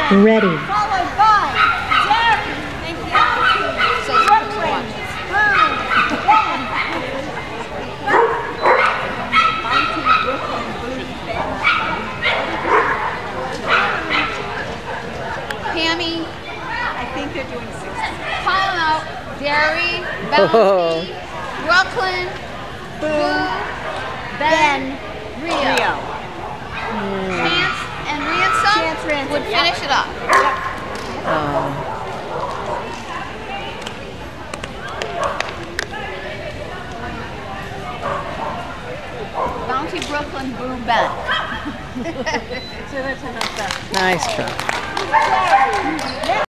Ready. Followed by Derry. Thank you. So Brooklyn. Boom. Ben. Pammy. I think they're doing 60. Call them out. Derry, Bounty, Brooklyn, Boo, Ben, Rio. Chance and Ransom would finish it up. Bounty, Brooklyn, Boo, Ben. Nice try.